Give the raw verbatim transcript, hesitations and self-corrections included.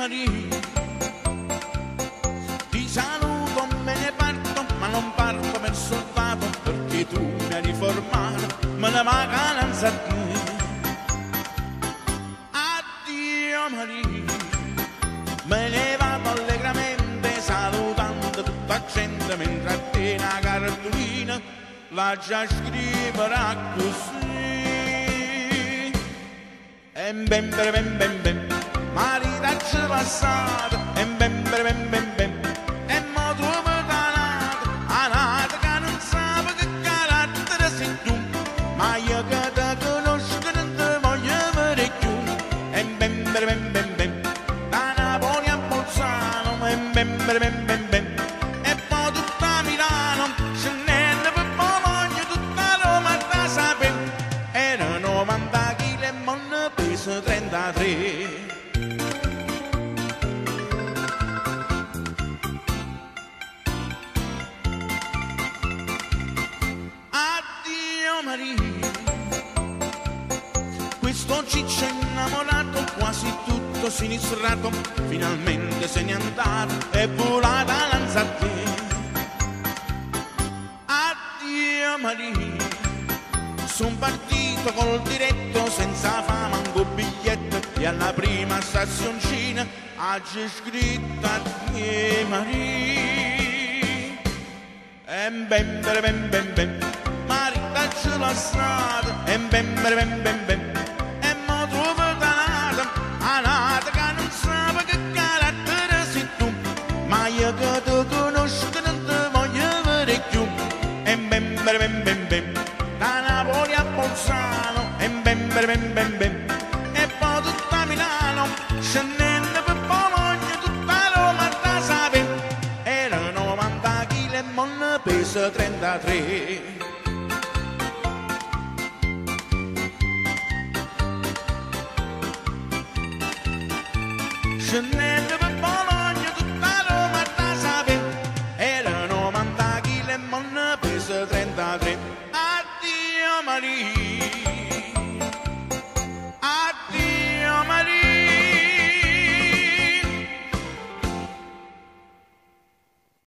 Maria, ti saluto, me ne parto, ma non parto per soldato, perché tu mi hai riformato, me ne vacanza a te. Addio Maria, me ne vado allegramente, salutando tutta la gente, mentre a te una cartolina la già scriverà così. E ben ben ben ben ben, maritaccia passata, e ben ben ben ben ben, e mo trovo canata, anata che non sa che carattere sei tu, ma io che te conosco non te voglio vedere più. E ben ben ben ben ben, da Napoli a Bolzano, e ben ben ben ben ben, e poi tutta Milano, scendendo per Bologna, tutta Roma da sapere, era novanta chili e mo ne peso trentatré. Maria, questo ciccio innamorato, quasi tutto sinistrato, finalmente se n'è andato e volata lanza a te. Addio Maria, son partito col diretto, senza fama, un biglietto, e alla prima stazioncina oggi scritto a te Maria. E ben ben ben ben ben, maritaccia la strada, e ben ben ben ben ben, e mo trovo danata, anata che non sa che carattere sei tu, ma io che te conosco non te voglio vedere più. E ben ben ben ben ben, da Napoli a Bolzano, e ben ben ben ben ben, e poi tutta Milano, scendendo per Bologna, tutta Roma da sapere, erano novanta chili e mo ne pesa trentatré. Scendendo per Bologna, tutta Roma da sapere, erano novanta chili e mo ne pesa trentatré. Addio Maria.